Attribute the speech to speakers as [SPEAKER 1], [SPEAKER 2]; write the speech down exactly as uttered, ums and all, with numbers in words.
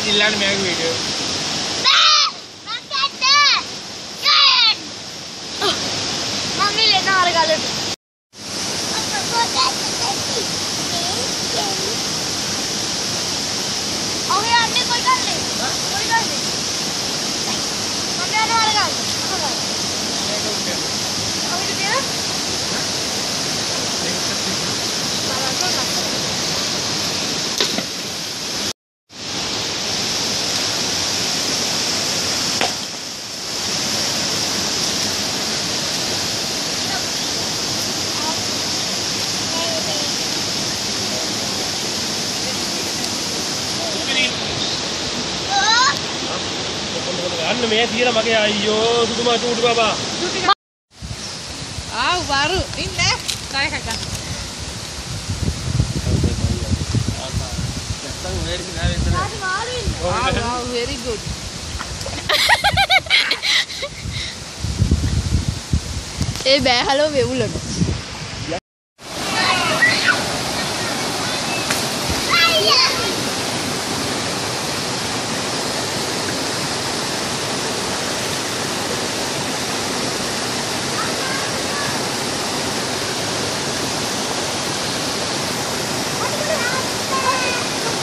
[SPEAKER 1] ജില്ലാണ്ട് മേഘ video
[SPEAKER 2] മമ്മിയില്ലേ നാളെ കാലത്ത് okay അമ്മ പോയി കാണില്ലേ പോയി കാണില്ലേ മമ്മി നാളെ കാലത്ത്
[SPEAKER 1] අන්න මේ තියලා මගේ අයියෝ සුදුමා චූටි බබා
[SPEAKER 3] ආව් බාරු ඉන්න කය කක
[SPEAKER 1] නැත්තම් වෙරි නෑ විතර
[SPEAKER 2] ආද මාළු ඉන්නේ
[SPEAKER 3] ආව් ආව් very good
[SPEAKER 2] ඒ බෑහලෝ වෙවුලන